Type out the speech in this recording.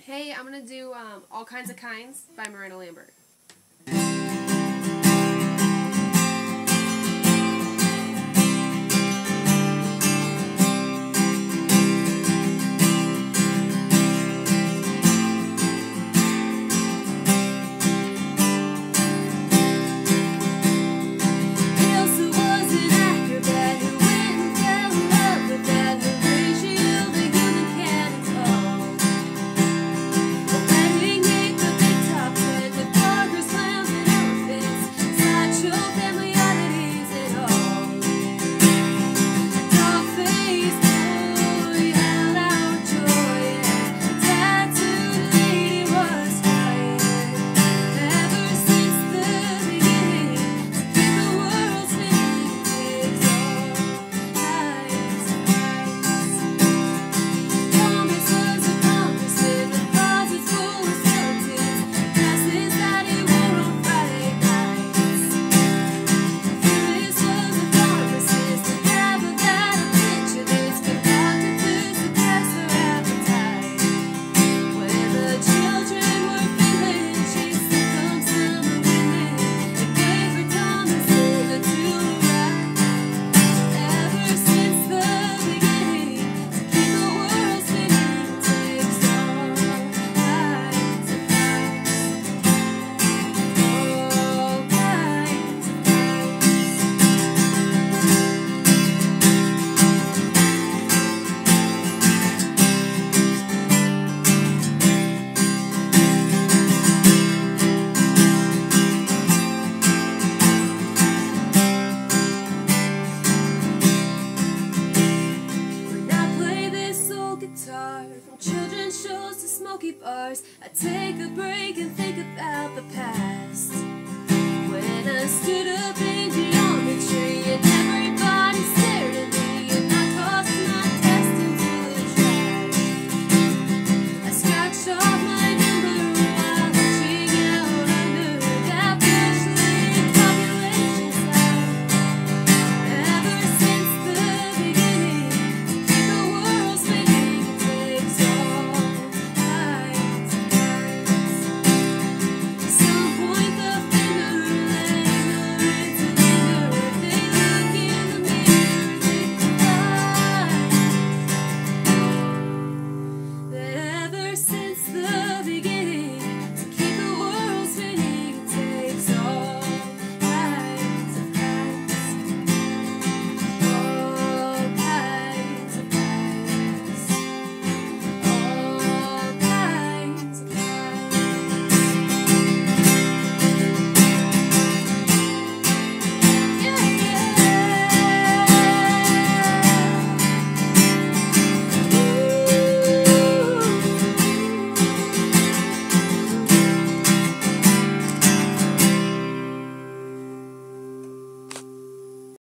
Hey, I'm gonna do All Kinds of Kinds by Miranda Lambert. From children's shows to smoky bars, I take a break and think about the past. When I stood up in beyond the tree and everybody stared at me, and I tossed my test into the trash. I scratched off